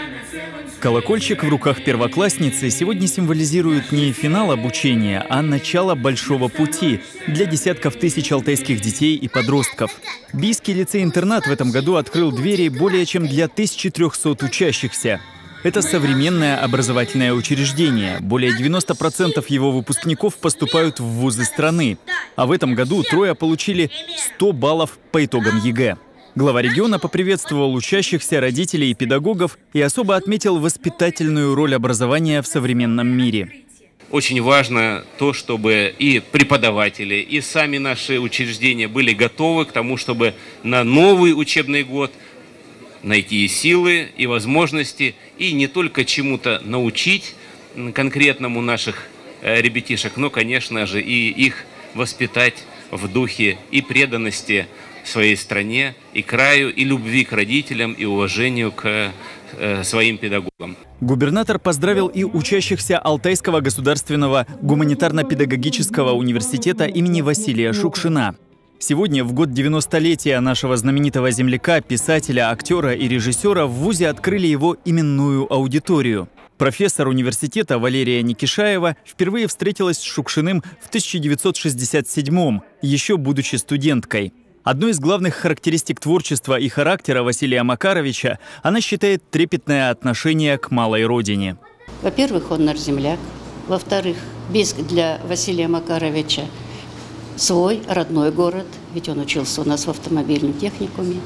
Колокольчик в руках первоклассницы сегодня символизирует не финал обучения, а начало большого пути для десятков тысяч алтайских детей и подростков. Бийский лицей-интернат в этом году открыл двери более чем для 1300 учащихся. Это современное образовательное учреждение. Более 90% его выпускников поступают в вузы страны. А в этом году трое получили 100 баллов по итогам ЕГЭ. Глава региона поприветствовал учащихся, родителей и педагогов и особо отметил воспитательную роль образования в современном мире. Очень важно то, чтобы и преподаватели, и сами наши учреждения были готовы к тому, чтобы на новый учебный год найти и силы, и возможности, и не только чему-то научить конкретному наших ребятишек, но, конечно же, и их воспитать в духе и преданности своей стране, и краю, и любви к родителям, и уважению к своим педагогам. Губернатор поздравил и учащихся Алтайского государственного гуманитарно-педагогического университета имени Василия Шукшина. Сегодня, в год 90-летия нашего знаменитого земляка, писателя, актера и режиссера, в вузе открыли его именную аудиторию. Профессор университета Валерия Никишаева впервые встретилась с Шукшиным в 1967-м, еще будучи студенткой. Одной из главных характеристик творчества и характера Василия Макаровича она считает трепетное отношение к малой родине. Во-первых, он наш земляк. Во-вторых, Бийск для Василия Макаровича свой родной город, ведь он учился у нас в автомобильном техникуме.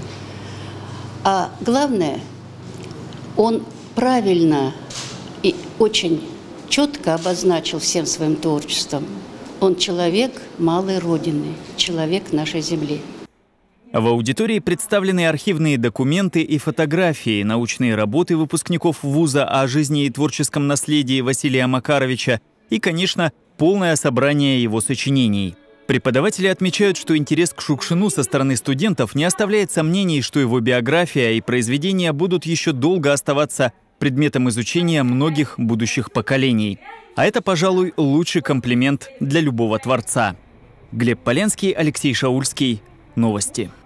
А главное, он правильно и очень четко обозначил всем своим творчеством. Он человек малой родины, человек нашей земли. В аудитории представлены архивные документы и фотографии, научные работы выпускников вуза о жизни и творческом наследии Василия Макаровича и, конечно, полное собрание его сочинений. Преподаватели отмечают, что интерес к Шукшину со стороны студентов не оставляет сомнений, что его биография и произведения будут еще долго оставаться предметом изучения многих будущих поколений. А это, пожалуй, лучший комплимент для любого творца. Глеб Поленский, Алексей Шаульский. Новости.